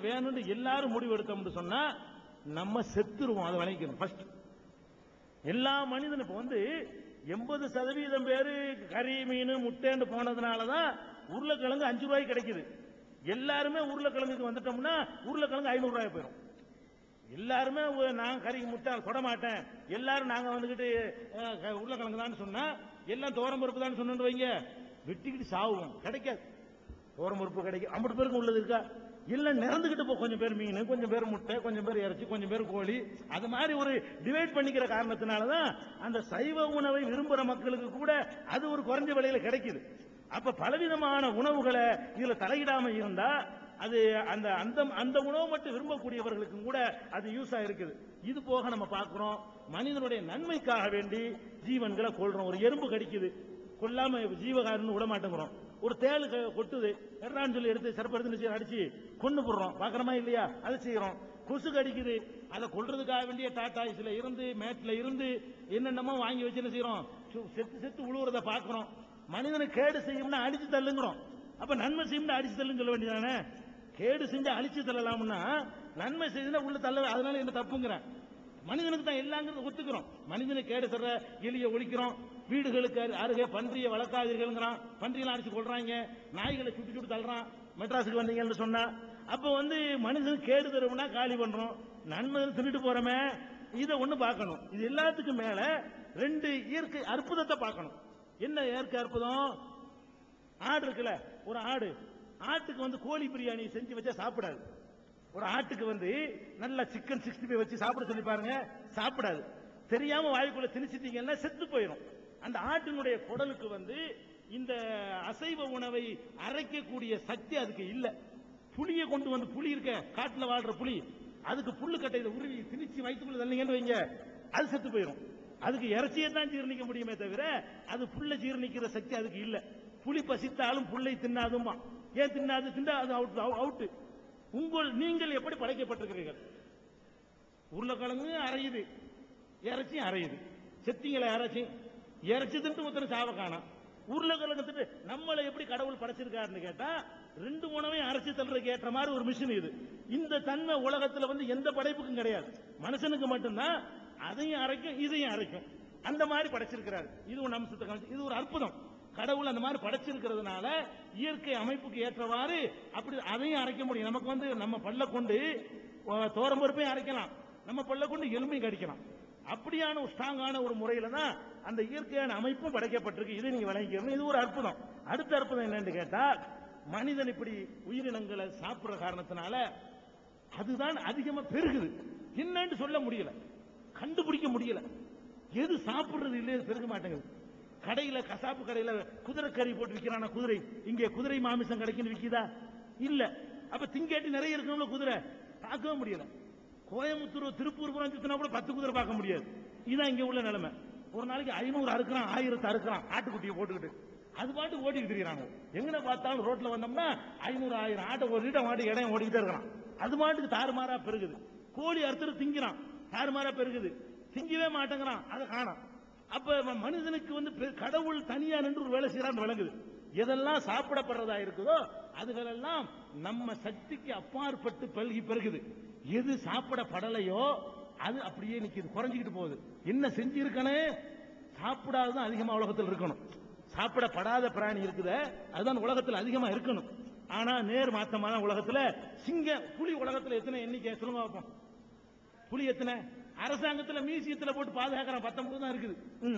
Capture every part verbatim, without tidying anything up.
வேணும்னு எல்லாரும் முடிவு எடுத்தோம்னு சொன்னா நம்ம செத்துருவோம். அதை விளைக்கணும் ஃபர்ஸ்ட். எல்லா மனிதனும் இப்ப வந்து எண்பது சதவீதம் பேரு கறி மீன் முட்டைன்னு போனதுனாலதான் உருளைக்கிழங்கு அஞ்சு ரூபாய்க்கு கிடைக்குது. எல்லாருமே உருளைக்கிழங்குக்கு வந்துட்டோம்னா உருளைக்கிழங்கு ஐநூறு ரூபாய் போயிடும். எல்லாருமே நான் கறி முட்டை தொட மாட்டேன், எல்லாரும் நாங்க வந்துகிட்டு உருளைக்கிழங்கு தான் சொன்னா எல்லாம் தோரம் பருப்பு தான் சொன்னு வைங்க, வெட்டிக்கிட்டு சாவுவோம். கிடைக்காது. தோரம் பருப்பு கிடைக்கும். ஐம்பது பேருக்கு உள்ளது இருக்கா? எல்லாம் நிறந்துகிட்டு போ. கொஞ்சம் பேர் மீன், கொஞ்சம் பேர் முட்டை, கொஞ்சம் பேர் இறைச்சி, கொஞ்சம் பேர் கோழி. அது மாதிரி ஒரு டிவைட் பண்ணிக்கிற காரணத்தினாலதான் அந்த சைவ உணவை விரும்புற மக்களுக்கு கூட அது ஒரு குறைஞ்ச விலையில கிடைக்குது. அப்ப பலவிதமான உணவுகளை இதுல தலையிடாம இருந்தா அது அந்த அந்த அந்த உணவு மட்டும் விரும்பக்கூடியவர்களுக்கும் கூட அது யூஸ் ஆயிருக்குது. இது போக நம்ம பார்க்கிறோம், மனிதனுடைய நன்மைக்காக வேண்டி ஜீவன்களை கொள்றோம். ஒரு எறும்பு கடிக்குது, கொல்லாம ஜீவகாரன்னு விட மாட்டேங்கிறோம். ஒரு தேளு கொட்டுது, எறான்னு சொல்லி எடுத்து சிறப்படுத்து அடிச்சு கொண்டு போடுறோம். பாக்கிறோமா இல்லையா? அதை செய்யறோம். கொசு கடிக்குது, அதை கொள்றதுக்காக வேண்டிய டாடாய்ஸ்ல இருந்து மேட்ல இருந்து என்னென்னமோ வாங்கி வச்சு என்ன செய்யறோம், செத்து செத்து உழுவுறத பாக்குறோம். மனிதனை கேடு செய்யும்னா அடிச்சு தள்ளுங்கிறோம். அப்ப நன்மை செய்யும் அடிச்சு தள்ளுன்னு சொல்ல வேண்டியதானே? கேடு செஞ்சு அழிச்சு தள்ளலாம்னா நன்மை செய்தா உள்ள தள்ள, அதனால என்ன தப்புங்கிறேன்? மனிதனுக்கு தான் எல்லாங்கிறது ஒத்துக்கிறோம். மனிதனை கேடு தர்ற எலியை ஒழிக்கிறோம், வீடுகளுக்கு அருகே பன்றியை வளர்க்காதீர்கள், பன்றியெல்லாம் அடிச்சு கொள்றாங்க, நாய்களை சுட்டு சுட்டு தள்ளுறான். மெட்ராஸுக்கு வந்தீங்கன்னு சொன்னா அப்ப வந்து மனிதன் கேடு தருவனா காலி பண்றோம், நன்மை தின்னுட்டு போறோமே. இதை ஒண்ணு பார்க்கணும். இது எல்லாத்துக்கும் மேல ரெண்டு இயற்கை அற்புதத்தை பார்க்கணும். என்ன இயற்கை அற்புதம்? ஆடு இருக்குல்ல, ஒரு ஆடு, ஆட்டுக்கு வந்து கோழி பிரியாணி செஞ்சு வச்சா சாப்பிடாது. ஒரு ஆட்டுக்கு வந்து நல்ல சிக்கன் சிக்ஸ்டி ஃபைவ் வச்சு சாப்பிட சொல்லி பாருங்க, சாப்பிடாது. தெரியாம வாய்க்குள்ள திணிச்சிட்டீங்கன்னா செத்து போயிடும். அந்த ஆட்டினுடைய குடலுக்கு வந்து இந்த அசைவ உணவை அரைக்கக்கூடிய சக்தி அதுக்கு இல்ல. புளியை கொண்டு வந்து, புளி இருக்க காட்டுல வாழ்ற புளி, அதுக்கு புல்லு கட்டையில உருவி திணிச்சு வயிற்றுக்குள்ள தள்ளீங்கன்னு வைங்க, அது செத்து போயிடும். அதுக்கு இறைச்சியை தான் ஜீரணிக்க முடியுமே தவிர அது புல்லை ஜீரணிக்கிற சக்தி அதுக்கு இல்ல. புலி பசித்தாலும் புல்லை தின்னாதுமா. ஏன் தின்னாது? தின்னா அது அவுட் அவுட். உங்கள் நீங்கள் எப்படி படைக்கப்பட்டிருக்கிறீர்கள்? உருளைக்கிழங்கு அரையுது, இறைச்சி அரையுது. செத்திங்களை இறைச்சி இறைச்சி திட்டு ஒருத்தர் சாவ காணாம். உருளைக்கிழங்கு திட்டு நம்மளை எப்படி கடவுள் படைச்சிருக்காருன்னு கேட்டா ரெண்டு உணவையும் அரைச்சி தள்ளுறதுக்கு ஏற்ற மாதிரி ஒரு மிஷின் இது. இந்த தன்மை உலகத்துல வந்து எந்த படைப்புக்கும் கிடையாது. மனுஷனுக்கு மட்டும்தான் அதையும் அரைக்கும் இதையும் அரைக்கும். அந்த மாதிரி படைச்சிருக்கிறார். இது ஒரு அம்சத்தை, இது ஒரு அற்புதம். கடவுள் அந்த மாதிரி படைச்சிருக்கிறதுனால இயற்கை அமைப்புக்கு ஏற்றவாறு அப்படி அதையும் அரைக்க முடியும். நமக்கு வந்து நம்ம பல்ல கொண்டு தோரம் பருப்பையும் அரைக்கலாம், நம்ம பல்ல கொண்டு எலும்பையும் கடிக்கலாம். அப்படியான ஒரு ஸ்ட்ராங்கான ஒரு முறையில தான் அந்த இயற்கையான அமைப்பும் படைக்கப்பட்டிருக்கு. இதை நீங்க விளங்கிக்கணும். இது ஒரு அற்புதம். அடுத்த அற்புதம் என்னன்னு கேட்டா, மனிதன் இப்படி உயிரினங்களை சாப்பிடுற காரணத்தினால அதுதான் அதிகமா பெருகுது. என்னன்னு சொல்ல முடியல, கண்டுபிடிக்க முடியல. எது சாப்பிடுறது இல்லையே பெருக மாட்டேங்குது. கடையில கசாப்பு கடையில குதிரை கறி போட்டு விற்கிறான, குதிரை இங்கே குதிரை மாமிசம் கிடைக்குன்னு விற்கிதா? இல்ல. அப்ப திங்கேட்டி நிறைய இருக்கணும்ல, குதிரை பார்க்கவே முடியல. கோயம்புத்தூர் திருப்பூர் புறம் சுத்தினா கூட பத்து குதிரை பார்க்க முடியாது. இதுதான் இங்க உள்ள நிலைமை. ஒரு நாளைக்கு ஐநூறு அறுக்கிறான், ஆயிரத்து அறுக்கிறான் ஆட்டுக்குட்டியை போட்டுக்கிட்டு. அது பாட்டு ஓட்டிட்டு திரிகிறாங்க. எங்க பார்த்தாலும் ரோட்ல வந்தோம்னா ஐநூறு ஆயிரம் ஆட்டை ஓடிட்டு மாட்டு இடம் ஓடிக்கிட்டே இருக்கிறான். அது மாட்டுக்கு தாறுமாறா பெருகுது. கோழி அறுத்துட்டு திங்கிறான், தாறுமாறா பெருகுது. திங்கவே மாட்டேங்கிறான், அதை காணாம். அப்ப மனிதனுக்கு வந்து கடவுள் தனியா நின்று ஒரு வேலை செய்யறான்னு விளங்குது. எதெல்லாம் சாப்பிடப்படுறதா இருக்குதோ அதுகளெல்லாம் நம்ம சக்திக்கு அப்பாற்பட்டு பல்கி பெருகுது. எது சாப்பிடப்படலையோ அது அப்படியே நிக்குது, குறைஞ்சிக்கிட்டு போகுது. என்ன செஞ்சிருக்கனே? சாப்பிடாததான் அதிகமா உலகத்தில் இருக்கணும். சாப்பிடப்படாத பிராணி இருக்குது, அதுதான் உலகத்தில் அதிகமா இருக்கணும். ஆனா நேர் மாத்தமான உலகத்துல சிங்க புலி உலகத்துல எத்தனை எண்ணிக்கை சொல்லுங்க பார்ப்போம். புலி எத்தனை? அரசாங்கத்துல மியூசியத்துல போட்டு பாதுகாக்கிறான், பத்தொன்பது தான் இருக்குது.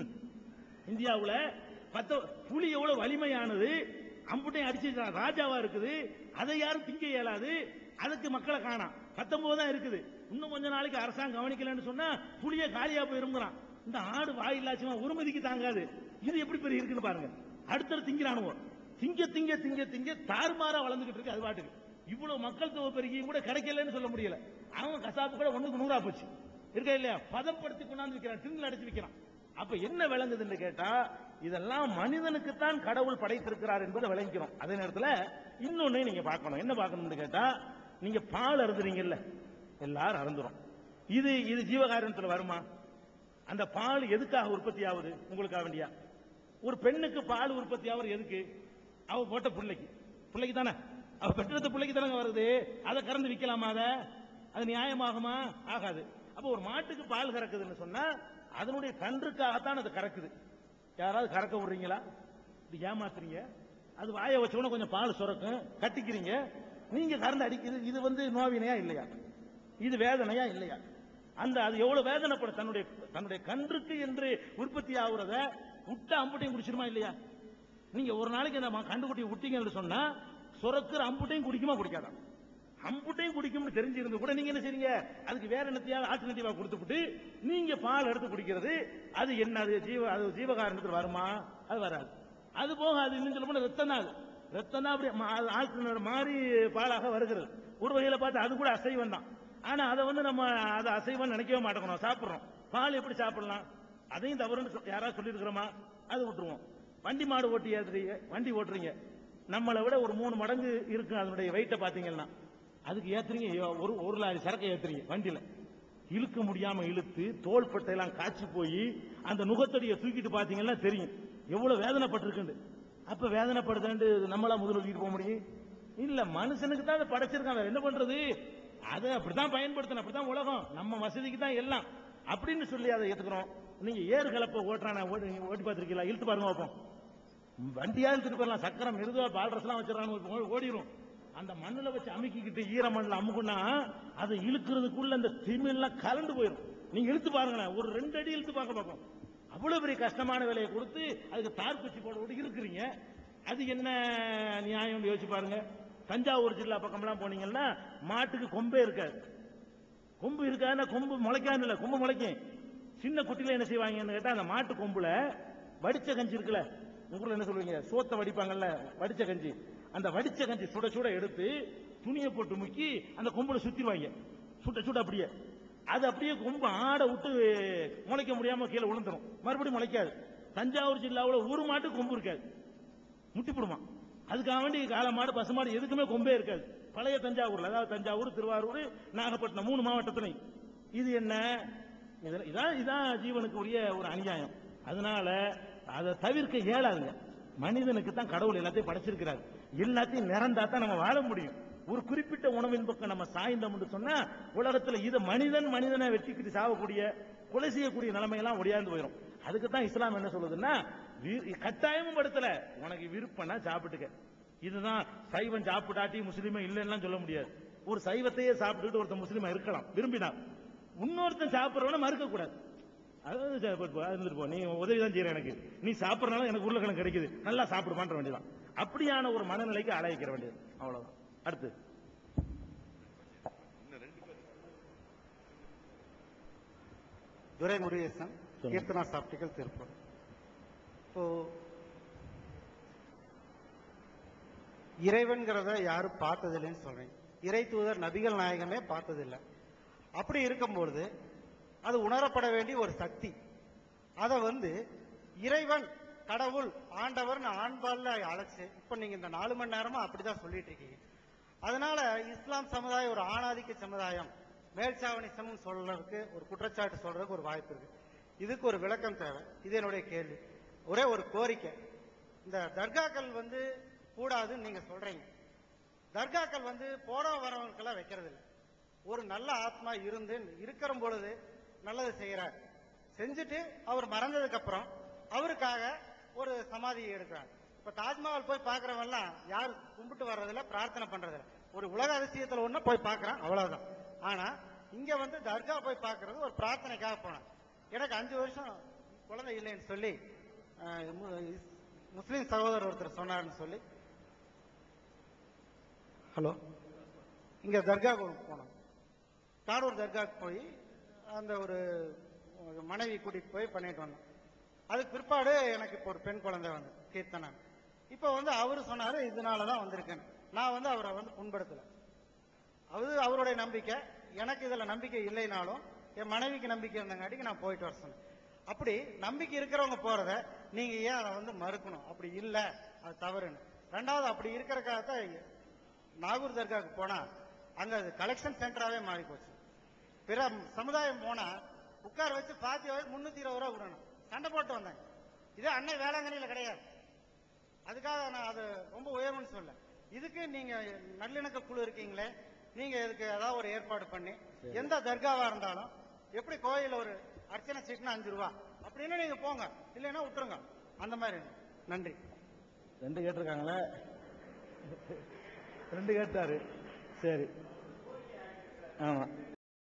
இந்தியாவுல பத்த புலி எவ்வளவு வலிமையானது, அம்புட்டையும் அடிச்சு ராஜாவா இருக்குது. அதை யாரும் திங்க இயலாது. அதுக்கு மக்களை காணாம், பத்தொன்பது தான் இருக்குது. இன்னும் கொஞ்ச நாளைக்கு அரசாங்கம் கவனிக்கலன்னு சொன்னா புலிய காலியா போயிருங்கிறான். இந்த ஆடு வாயில்லாச்சுமா உரிமதிக்கு தாங்காது. இது எப்படி பெரிய இருக்குன்னு பாருங்க. அடுத்தது திங்கிறானுவோ, திங்க திங்க திங்க திங்க தாறுமாறா வளர்ந்துகிட்டு இருக்கு. அது பாட்டுக்கு இவ்வளவு மக்கள் தொகை பெருகியும் கூட கிடைக்கலன்னு சொல்ல முடியல. அவன் கசாப்பு கூட ஒண்ணுக்கு நூறா போச்சு இருக்கா இல்லையா? பதப்படுத்தி கொண்டாந்து விற்கிறான், டின்ல அடிச்சு விற்கிறான். அப்ப என்ன விளங்குதுன்னு கேட்டா, இதெல்லாம் மனிதனுக்குத்தான் கடவுள் படைத்திருக்கிறார் என்பதை விளங்கிறோம். அதே நேரத்தில் இன்னொன்னு நீங்க பார்க்கணும். என்ன பார்க்கணும்னு கேட்டா, நீங்க பால் அருந்துறீங்கல்ல, எல்லாரும் அருந்துறோம். இது இது ஜீவகாரணத்தில் வருமா? அந்த பால் எதுக்காக உற்பத்தி ஆகுது? உங்களுக்காக வேண்டியா? ஒரு பெண்ணுக்கு பால் உற்பத்தி ஆகுது எதுக்கு? அவ போட்ட பிள்ளைக்கு, பிள்ளைக்கு தானே. அவ பெற்றெடுத்த பிள்ளைக்கு தானங்க வருது. அதை கறந்து விற்கலாமா? அதை அது நியாயமாகுமா? ஆகாது. அப்ப ஒரு மாட்டுக்கு பால் கறக்குதுன்னு சொன்னா அதனுடைய கன்றுக்காகத்தான் அது கறக்குது. யாராவது கறக்க விடுறீங்களா? இது ஏமாத்துறீங்க. அது வாயை வச்சோன்னு கொஞ்சம் பால் சுரக்கும், கட்டிக்கிறீங்க, நீங்க கறந்து அடிக்குது. இது வந்து நோவினையா இல்லையா? இது வேதனையா இல்லையா? அந்த அது எவ்வளவு வேதனைப்படும். தன்னுடைய தன்னுடைய கன்றுக்கு என்று உற்பத்தி ஆகுறத விட்டா அம்புட்டையும் குடிச்சிருமா இல்லையா? நீங்க ஒரு நாளைக்கு அந்த கண்டுக்குட்டியை விட்டீங்கன்னு சொன்னா சுரக்கிற அம்புட்டையும் குடிக்குமா குடிக்காதான்? அம்புட்டையும் குடிக்கும்னு தெரிஞ்சிருந்து கூட நீங்க என்ன செய்றீங்க? அதுக்கு வேற என்னத்தையாவது ஆல்டர்னேட்டிவா கொடுத்துட்டு நீங்க பால் எடுத்து குடிக்கிறது. அது என்ன? அது ஜீவ அது ஜீவகாரணத்தில் வருமா? அது வராது. அது போக அது இன்னும் சொல்ல போனா ரத்தம் தான். அது ரத்தம் தான் அப்படி ஆல்டர்னேட் மாறி பாலாக வருகிறது. ஒரு வகையில பார்த்து அது கூட அசைவம் தான். ஆனா அதை வந்து நம்ம அதை அசைவம் நினைக்கவே மாட்டேங்கிறோம், சாப்பிடுறோம். பால் எப்படி சாப்பிடலாம்? அதையும் தவறுன்னு யாராவது சொல்லியிருக்கிறோமா? அது விட்டுருவோம். வண்டி மாடு ஓட்டி ஏத்துறீங்க, வண்டி ஓட்டுறீங்க, நம்மளை விட ஒரு மூணு மடங்கு இருக்கு அதனுடைய வெயிட்டை பாத்தீங்கன்னா, அதுக்கு ஏத்துறீங்க, ஒரு ஒரு லாரி சரக்கை ஏத்துறீங்க வண்டியில, இழுக்க முடியாம இழுத்து தோள்பட்டை எல்லாம் காய்ச்சி போய் அந்த நுகத்தடியை தூக்கிட்டு பாத்தீங்கன்னா தெரியும் எவ்வளவு வேதனைப்பட்டிருக்கு. அப்ப வேதனைப்படுது நம்மளா முதல் எழுதிட்டு போக முடியும்? இல்ல, மனுஷனுக்கு தான் அதை படைச்சிருக்கான், வேற என்ன பண்றது? அதை அப்படித்தான் பயன்படுத்தணும், அப்படித்தான் உலகம், நம்ம வசதிக்கு தான் எல்லாம் அப்படின்னு சொல்லி அதை ஏத்துக்கிறோம். நீங்க ஏறு கலப்ப ஓட்டுறான ஓட்டி பார்த்திருக்கீங்களா? இழுத்து பாருங்க வைப்போம். வண்டியா இழுத்துட்டு போயிடலாம், சக்கரம் மிருதுவா பால்ரஸ் எல்லாம் வச்சிடறான்னு ஓடிடும். அந்த மண்ணுல வச்சு அமுக்கிக்கிட்டு ஈர மண்ணில் அமுக்குன்னா அதை இழுக்கிறதுக்குள்ள அந்த திமிழ்லாம் கலந்து போயிடும். நீங்க இழுத்து பாருங்களேன், ஒரு ரெண்டு அடி இழுத்து பார்க்க பார்ப்போம். அவ்வளவு பெரிய கஷ்டமான வேலையை கொடுத்து அதுக்கு தார் குச்சி போட விட்டு இருக்கிறீங்க. அது என்ன நியாயம் யோசிச்சு பாருங்க. தஞ்சாவூர் ஜில்லா பக்கம்லாம் போனீங்கன்னா மாட்டுக்கு கொம்பே இருக்காது. கொம்பு இருக்காதுன்னா கொம்பு முளைக்காது இல்ல, கொம்பு முளைக்கும். சின்ன குட்டில என்ன செய்வாங்கன்னு கேட்டா அந்த மாட்டு கொம்புல வடிச்ச கஞ்சி இருக்குல்ல, உங்களை என்ன சொல்லுவீங்க, சோத்த வடிப்பாங்கல்ல, வடிச்ச கஞ்சி, அந்த வடிச்ச கஞ்சி சுட சுட எடுத்து துணியை போட்டு முக்கி அந்த கொம்புல சுத்திடுவாங்க, சுட்ட சுட அப்படியே. அது அப்படியே கொம்பு ஆட விட்டு முளைக்க முடியாம கீழே விழுந்துரும், மறுபடியும் முளைக்காது. தஞ்சாவூர் ஜில்லாவில் ஒரு மாட்டு கொம்பு இருக்காது, முட்டிப்பிடுமா. அதுக்காக வேண்டி காளை மாடு பசு மாடு எதுக்குமே கொம்பே இருக்காது பழைய தஞ்சாவூர்ல. அதாவது தஞ்சாவூர், திருவாரூர், நாகப்பட்டினம் மூணு மாவட்டத்திலையும். இது என்ன? இதான் இதான் ஜீவனுக்கு உரிய ஒரு அநியாயம். அதனால அதை தவிர்க்க இயலாதுங்க. மனிதனுக்கு தான் கடவுள் எல்லாத்தையும் படைச்சிருக்கிறார். எல்லாத்தையும் நிறந்தா தான் நம்ம வாழ முடியும். ஒரு குறிப்பிட்ட உணவின் பக்கம் நம்ம சாய்ந்தோம் சொன்னா உலகத்துல இது மனிதன் மனிதனை வெட்டிக்கிட்டு சாவக்கூடிய, கொலை செய்யக்கூடிய நிலைமையெல்லாம் ஒடியாந்து போயிடும். அதுக்கு தான் இஸ்லாம் என்ன சொல்லுதுன்னா, கட்டாயமும் படுத்தல, உனக்கு விருப்பம்னா சாப்பிட்டுக்க. இதுதான் சைவம் சாப்பிடாட்டி முஸ்லீமே இல்லைன்னா சொல்ல முடியாது. ஒரு சைவத்தையே சாப்பிட்டுட்டு ஒருத்தன் முஸ்லீமா இருக்கலாம் விரும்பினா, இன்னொருத்தன் சாப்பிட்றவன மறுக்க கூடாது. அதாவது நீ உதவி தான் செய்யற, எனக்கு நீ சாப்பிடறனால எனக்கு உருளைக்கிழங்கு கிடைக்குது, நல்லா சாப்பிடு பண்ற வேண்டியதான். அப்படியான ஒரு மனநிலைக்கு அழைக்கிற வேண்டியது, அவ்வளவுதான். அடுத்து துரை முருகேசன், கீர்த்தனா ஆப்டிகல், திருப்பூர். இப்போ இறைவன்கிறத யாரும் பார்த்ததில்லைன்னு சொல்றீங்க. இறை தூதர் நபிகள் நாயகமே பார்த்ததில்லை. அப்படி இருக்கும்பொழுது அது உணரப்பட வேண்டிய ஒரு சக்தி. அதை வந்து இறைவன், கடவுள், ஆண்டவர் ஆண்பால்ல அழைச்சு இப்ப நீங்க இந்த நாலு மணி நேரமா அப்படிதான் சொல்லிட்டு இருக்கீங்க. அதனால இஸ்லாம் சமுதாயம் ஒரு ஆணாதிக்க சமுதாயம், மேல்சாவனிசம் சொல்றதுக்கு, ஒரு குற்றச்சாட்டு சொல்றதுக்கு ஒரு வாய்ப்பு இருக்கு. இதுக்கு ஒரு விளக்கம் தேவை. இது என்னுடைய கேள்வி. ஒரே ஒரு கோரிக்கை, இந்த தர்காக்கள் வந்து கூடாதுன்னு நீங்க சொல்றீங்க. தர்காக்கள் வந்து போற வரவங்களுக்கெல்லாம் வைக்கிறது இல்லை. ஒரு நல்ல ஆத்மா இருந்து இருக்கிற பொழுது நல்லது செய்யறார், செஞ்சுட்டு அவர் மறந்ததுக்கு அப்புறம் அவருக்காக ஒரு சமாதியை எடுக்கிறாங்க. இப்ப தாஜ்மஹால் போய் பாக்குறவெல்லாம் யாரு கும்பிட்டு வர்றதில்ல, பிரார்த்தனை பண்றதில்ல. ஒரு உலக அதிசயத்துல ஒண்ணு போய் பாக்குறான், அவ்வளவுதான். ஆனா இங்க வந்து தர்கா போய் பாக்குறது ஒரு பிரார்த்தனைக்காக போனான். எனக்கு அஞ்சு வருஷம் குழந்தை இல்லைன்னு சொல்லி முஸ்லீம் சகோதரர் ஒருத்தர் சொன்னார்னு சொல்லி, ஹலோ, இங்க தர்காவுக்கு போனோம். காடூர் தர்காவுக்கு போய் அந்த ஒரு மனைவி கூட்டிட்டு போய் பண்ணிட்டு வந்தோம். அதுக்கு பிற்பாடு எனக்கு இப்போ ஒரு பெண் குழந்தை வந்து கீர்த்தனா. இப்போ வந்து அவரு சொன்னாரு இதனாலதான் வந்திருக்கேன். நான் வந்து அவரை வந்து புண்படுத்தல. அது அவருடைய நம்பிக்கை. எனக்கு இதுல நம்பிக்கை இல்லைனாலும் என் மனைவிக்கு நம்பிக்கை இருந்தங்காட்டிக்கு நான் போயிட்டு வர சொன்னேன். அப்படி நம்பிக்கை இருக்கிறவங்க போறத நீங்க ஏன் அதை வந்து மறுக்கணும்? அப்படி இல்லை, அது தவறுன்னு. ரெண்டாவது, அப்படி இருக்கிறக்காகத்தான் நாகூர் தர்காவுக்கு போனா அங்க அது கலெக்ஷன் சென்டராகவே மாறி போச்சு. பிற சமுதாயம் போனா உட்கார வச்சு பாத்தி முன்னூத்தி இருபது ரூபா விடணும், சண்டை போட்டு வந்தாங்க. இதே அன்னை வேளாங்கண்ணியில கிடையாது. அதுக்காக நான் அது ரொம்ப உயர்வுன்னு சொல்ல. இதுக்கு நீங்க நல்லிணக்க குழு இருக்கீங்களே, நீங்க இதுக்கு ஏதாவது ஒரு ஏற்பாடு பண்ணி, எந்த தர்காவா இருந்தாலும் எப்படி கோயில ஒரு அர்ச்சனை சீட்னா அஞ்சு ரூபா அப்படின்னு நீங்க போங்க, இல்லைன்னா விட்டுருங்க. அந்த மாதிரி. நன்றி. ரெண்டு கேட்டிருக்காங்களே, ரெண்டு கேட்டாரு. சரி, ஆமா.